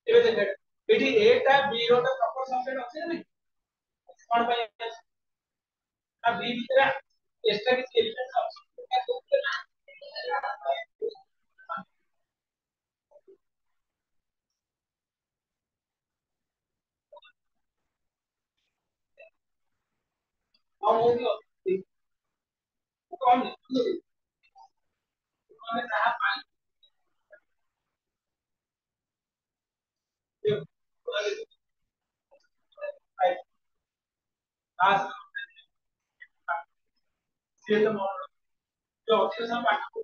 ଏବେ ଦେଖ ଏଠି a ଟା b ର ଟା ପ୍ରପର ସବସେଟ ଅଛି ନା ନାହିଁ କଣ ପାଇଁ ଅଛି आ b ଭିତରେ ଏକ୍ସଟ୍ରା କିଛି ଏଲିମେଣ୍ଟ ଅଛି और वो भी होती कौन है कहा आज ये तो जो ऑक्सीजन पार्ट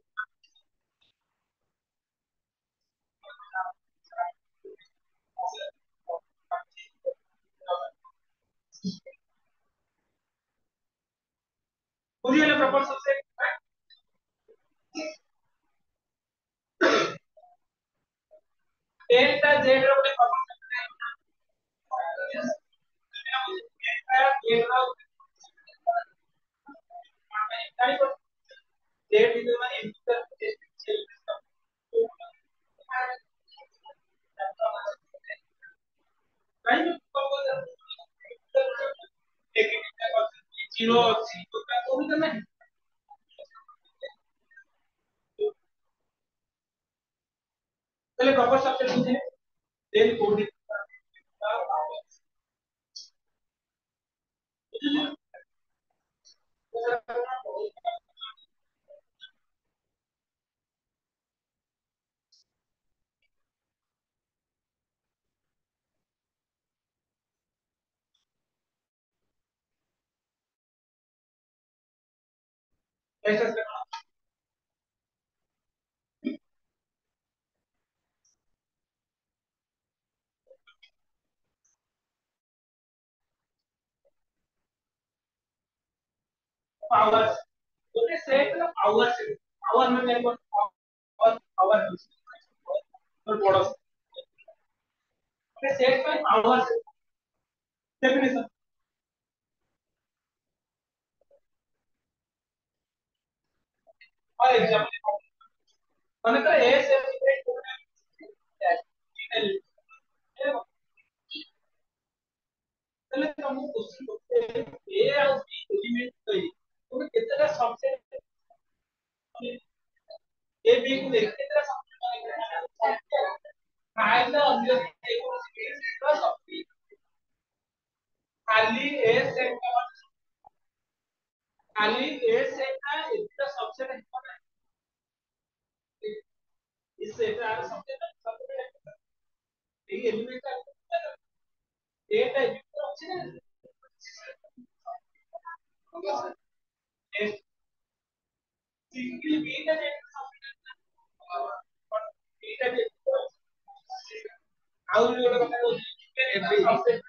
मुझे ये प्रॉपर सबसे डेल्टा जेड रो ଗୋଟେ जीरो ଅଛି ତ ତା କହୁଛ ନାହିଁ ତାହେଲେ ପ୍ରପର ସବସେଟ ବୁଝିଲେ ଦେନ୍ କୋଡି ऐसा पावर ଗୋଟେ ସେଟ ର ପାୱାର ସେଟ ପାୱାର ମାନେ କଣ ପାୱାର ପାୱାର ବଡ ଗୋଟେ ସେଟ ପାଇଁ ପାୱାର ଡେଫିନେସନ फॉर एग्जांपल ମାନେ ତ ଏ ସେଟ ତାହେଲେ ତମକୁ କୋଶ୍ଚିନ୍ କରୁଛେ ଏ ଆଉ ବି ଏଲିମେଣ୍ଟ ଦେଇ ତମେ କେତେଟା ସବସେଟ ए बी को देख केतेटा सबसेट फाइल द ऑब्जेक्ट खाली ए सेट खाली ए सेट का इतना सबसेट है इस सेट का सबसेट सबसेट ये एलिमेंट का ए का इतना अच्छे ना सिंगल बी का बी का ଆଉ ଗୋଟେ କଥା କହୁଛି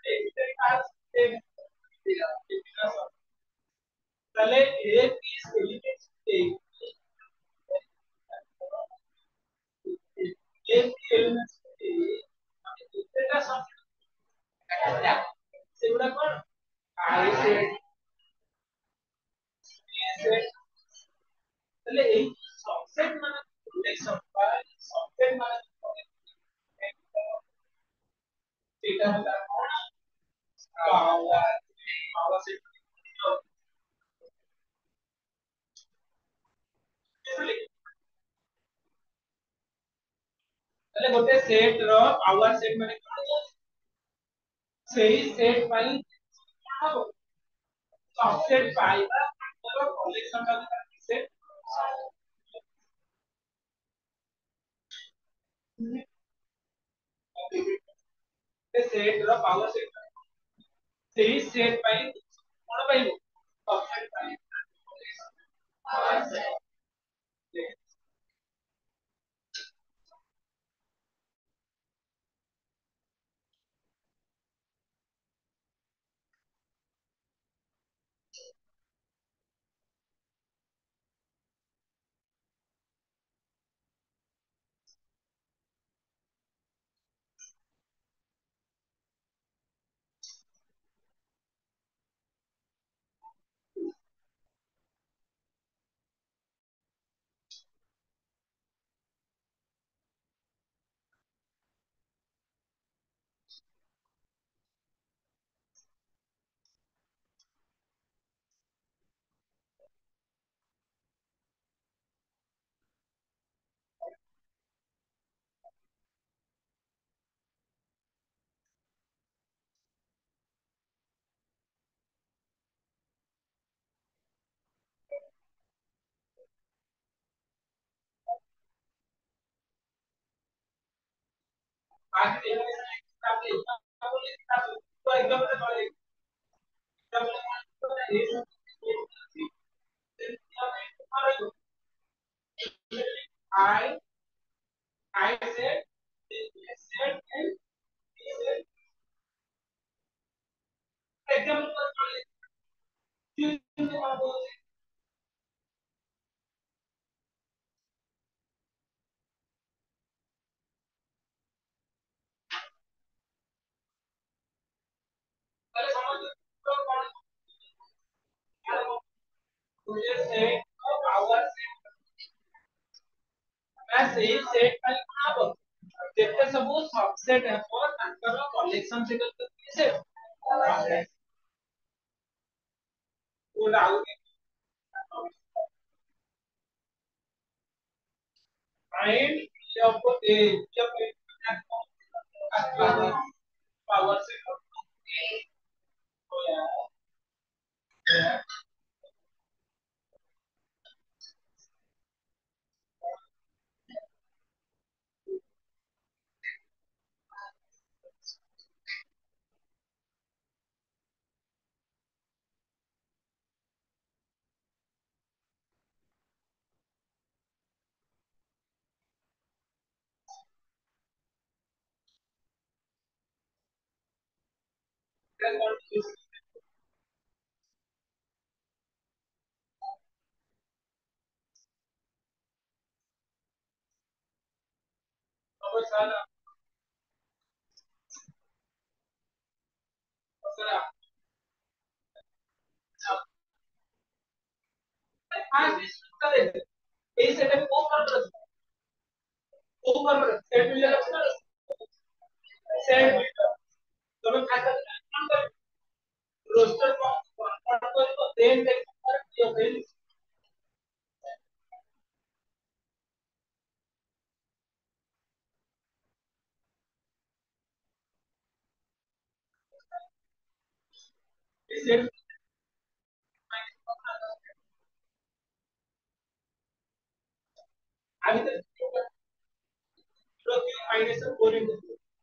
ତାହେଲେ ଏ ପିସ୍ ଏଲିମେଣ୍ଟ ଏ ଏଲିମେଣ୍ଟ କେତେଟା ସେଗୁଡା କଣ ଆଇ ସେଟ୍ ଏ ସେଟ୍ ତାହେଲେ ଏଇ ସବସେଟ୍ ମାନେ ରିଲେସନ ବା ସବସେଟ୍ ମାନେ ସେଇଟା ହେଲା କଣ ପାୱାର ପାୱାର ସେଟ୍ ତାହେଲେ ଗୋଟେ ସେଟ ର ପାୱାର ସେଟ୍ ମାନେ କଣ ସେଇ ସେଟ୍ ପାଇଁ କଣ ହବ सबसेट पाइबा ଆମର କଲେକ୍ସନ ଟା ସେଟ ସେଟ ର ପାୱାର ସେଟ ସେଇ ସେଟ ପାଇଁ କଣ ପାଇବ सबसेट ପାଇବ बाकी डेफिनेशन हिसाब से इतना बोले इतना तो एकदम से बोले एकदम से ये सब I I said said and he said एकदम मुझे सेट पावर मैं सेही सेट खाली बनाबो ଯେତେ ସବୁ ସବସେଟ ହେବ ତାଙ୍କର କଲେକ୍ସନ ସେ କରିକି ସେ କୋड ଆଉଟ୍ फाइंड पावर से এই সেটে কোপার সেট মিলে যাচ্ছে সেট তবে খাতা रोस्टर कन्वर्ट करको देन देन सेट अभी तक 0 -4 into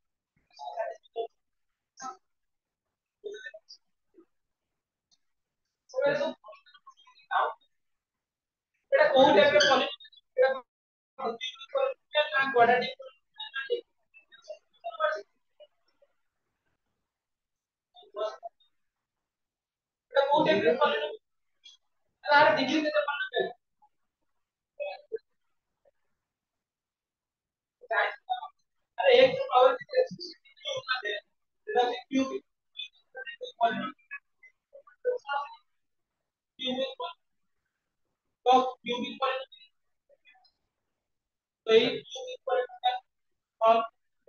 এটা কোন টাইপের পলিনোমিয়াল এটা কোয়াড্রেটিক এটা কোন টাইপের পলিনোমিয়াল আর ডিগ্রি দিতে পারবে अरे एक जो पावर এটা কিউবিক तो क्यूबिक पॉलिनोमियल तो ये क्यूबिक पॉलिनोमियल और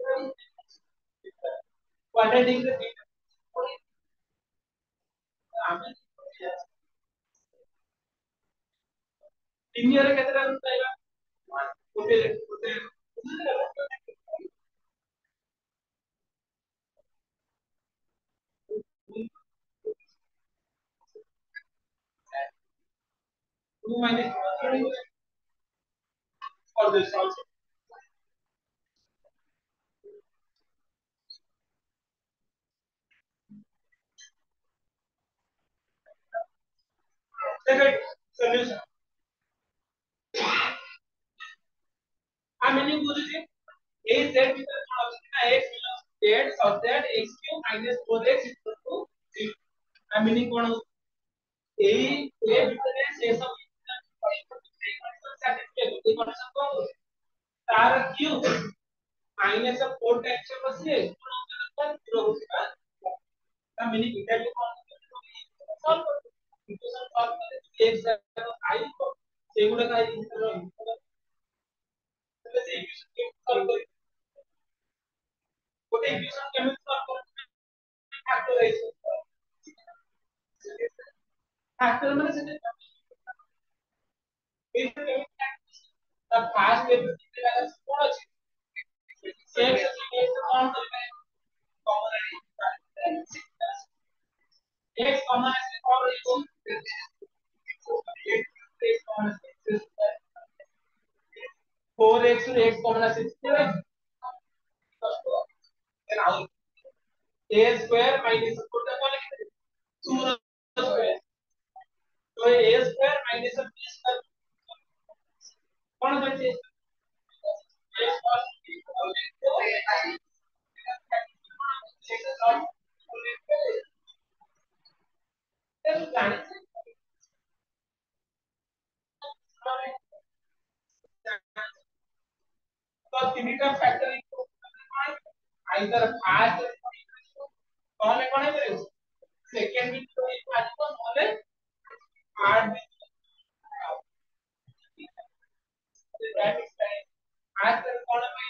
क्वाड्रेटिक से हमें लिनियर कितना रहेगा होते होते टू माइनस और दिस आल्सो सेकंड सॉल्यूशन আমি নিয়ে বুঝেছি এই সেট ভিতরে কোন অপশন না x z subset x3 4x 0 আমি নিয়ে কোন এই এ ভিতরে শেষ হবে এই কন্ডিশন কম তার কিউব माइनस of 4 टाइम्स से बसिए 0 होगा ता मीनिंग एग्जैक्टली कौन सॉल्व कर इक्वेशन सॉल्व कर एक से आई को सेगुड़ा का इक्वेशन से इक्वेशन सॉल्व कर वो इक्वेशन केमिकल सॉल्व कर फैक्टराइजेशन फैक्टर মানে সেটা এই তা ফার্স্ট লেভেল থেকে লাগা কোন আছে x কমন করবে কমন x कॉमन है और इसको x कॉमन है 4x कॉमन है then out a square minus total कौन लिखेंगे 2 square तो a square minus b square कौन बचे तो तीनटा फैक्टर आइदर फास्ट कौन है मेरे सेकंड भी तो एक आज को बोले आठ दैट इज टाइम आज तक कौन है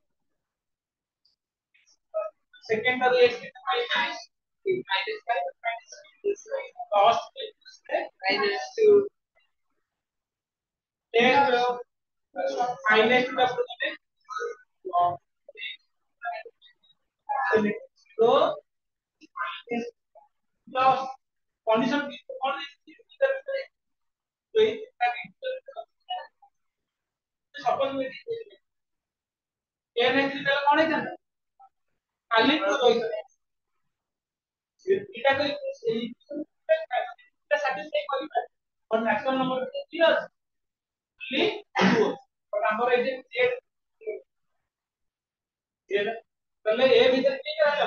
सेकंड का एक माइनस माइनस का माइनस कॉस्ट माइनस 2 माइनस का प्रोडक्ट तो लॉस कंडीशन कौन है तो ये सपोज में ये नहीं तो कौन है खाली तो रोई এটা কই এই এটা স্যাটিসফাই করিবে और ম্যাক্সিমাম নাম্বার কি আছে only 2 और নাম্বার এই যে এর তাহলে এ ভিতরে কি আছে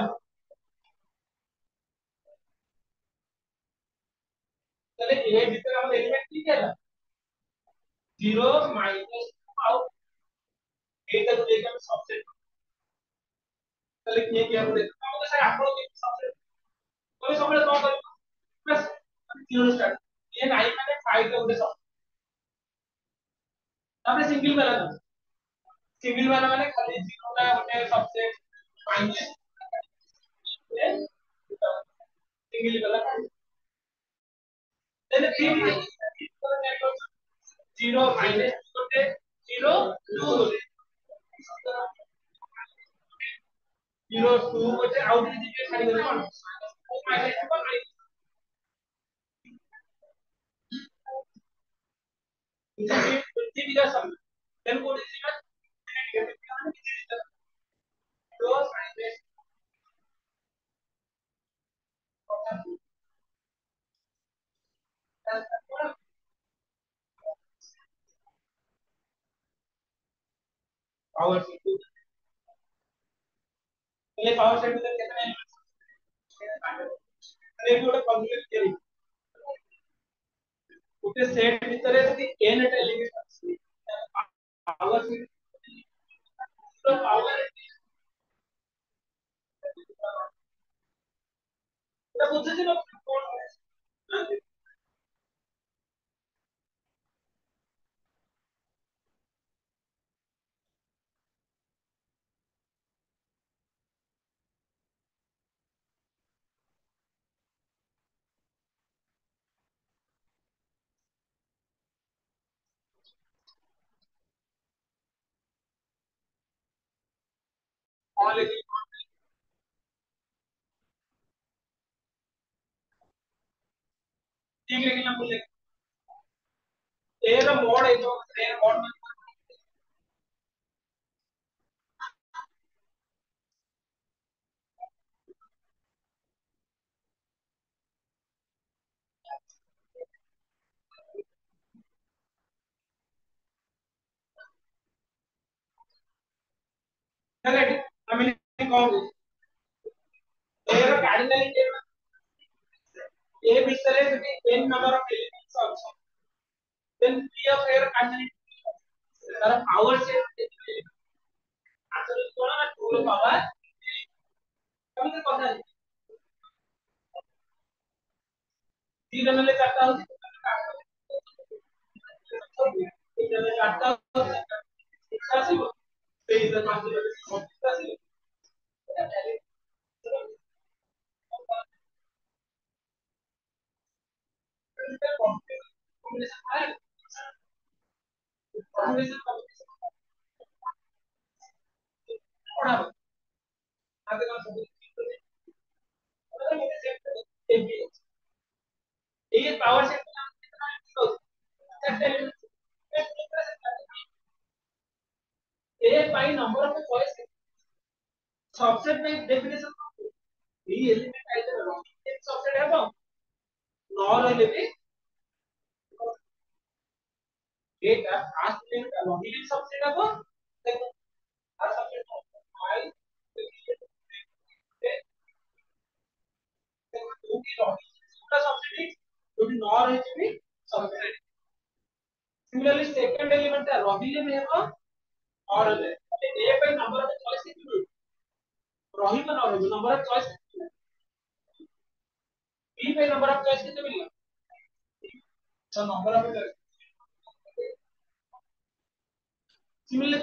তাহলে এ ভিতরে আমাদের এলিমেন্ট কি আছে 0 মাইনাস আউট এটা তো দেখে আমি সবসেট তাহলে কি কি হবে আমাদের স্যার আপনারা কি সবসেট তুমি সবরে কম করবে প্লাস 0 স্টার্ট এ নাই মানে 5 টা উঠে সব তারপরে सिंगल वाला मैंने खाली जीरो का होने सबसे माइनस सिंगल वाला देन 3 जीरो माइनस होते जीरो 2 होते जीरो 2 होते आउट दिखे खाली होते कौन माइनस को माइनस ये 20 का sum then what is it तो माइनस पावर से पहले पावर से कितने अरे थोड़ा कंप्लीट करिए उसे सेट ভিতরে যদি n টা এলিমেন্ট আছে পাওয়ার তো পাওয়ার এটা বুঝছেন কোন ऑल ठीक लेकिन हम बोले तेरा मोड है तो तेरा मोड में चले हमें कौन तेरा कार्डिनल ए भीतर है तो n number of elements also then p of a cardinal तर पावर से आंसर कोन ना 2 पावर कम से कम दी गणले चाहता हूं चाहता हूं ऐसा से इधर मात्र ये पावर से a by number of choice subset में डेफिनेशन ये एलिमेंट आइदर रॉबिन सबसेट है न रहले भी एटा फास्ट एलिमेंट रॉबिन सबसेट है देखो आ सबसेट आई देखो की रॉबिन पूरा सबसेट है जो भी न रहे भी सबसेट सिमिलरली सेकंड एलिमेंट है रॉबिन में है और ए पे नंबर ऑफ चॉइस कितनी रही ना रही नंबर ऑफ चॉइस बी पे नंबर ऑफ चॉइस कितने मिलेगा तो नंबर ऑफ सिमिलरली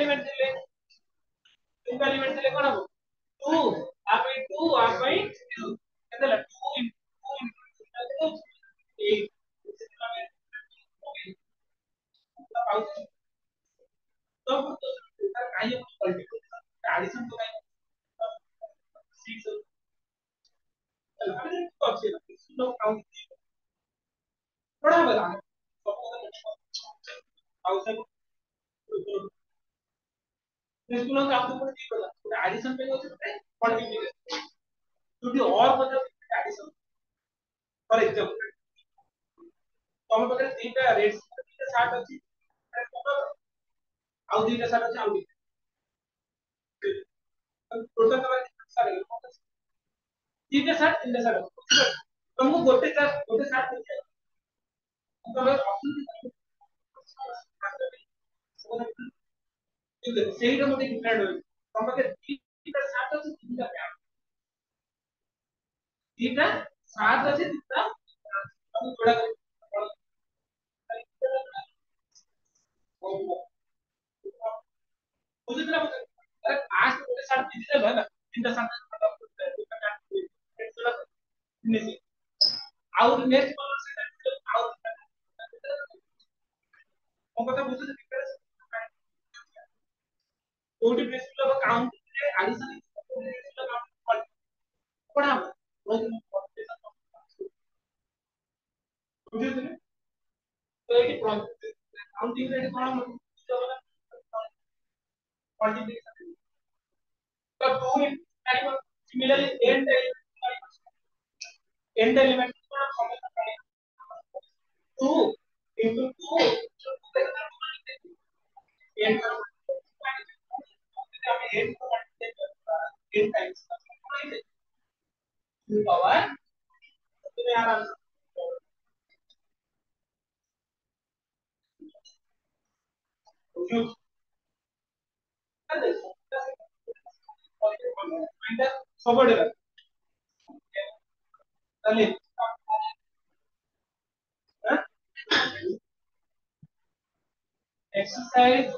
तीनटा एलिमेंट ले कोन हो 2 आ पे 2 आ पे 2 केतला 2 2 8 तब तो काही मल्टीपल एडिशन तो काही 6 अच्छे लोग काउंट बड़ा बड़ा थाउजेंड इसको लोग काउंट कर ठीक होला एडिशन पे होছে मल्टीप्लिकेशन যদি और मतलब एडिशन फॉर एग्जांपल ତମ ପାଖରେ ଦିଟା ରେଡ୍ ଦିଟା ସାର୍ଟ ଅଛି ଆଉ ଦିଟା ସାର୍ଟ ଅଛି ଆଉ ଟୋଟାଲ ତମର ସାର୍ଟ तीन साठ तीन साठ तुमको गोटे साठ मिल तमे ସେଇଟା ମତେ ଡିଫରେଣ୍ଟ ହଉଛି ତମ ପାଖରେ ଦିଟା ସାର୍ଟ ଅଛି ତିନିଟା ପ୍ୟାଣ୍ଟ ଦିଟା ସାର୍ଟ ଅଛି ତିନିଟା ତମେ ଯୋଡା କରି ବୁଝିଲା ମତେ ଆରେ ଫାଷ୍ଟ ଗୋଟେ ସାର୍ଟ ପିନ୍ଧି ଦେଲ ହେଲା ତିନିଟା ସାର୍ଟ ଆଉ ନେକ୍ସଟ କଲର ସେଟା ଆଉ ମୋ କଥା ବୁଝୁଛ କୋଉଠି ପ୍ରିନ୍ସିପଲ କାଉଣ୍ଟ ରେ ଆଡିशन ପଢା ବୁଝୁଥିଲେ ତ ଏଇଠି କାଉଣ୍ଟିଂ ରେ କଣ मल्टीप्लिकेशन तो 2 टाइम सिमिलरली एंड एलिमेंट को समझ 2 into 2 एंड हमें एंड को मल्टीप्लाई 10 टाइम्स पावर तुम्हें आराम से सबडे चलिए एक्सरसाइज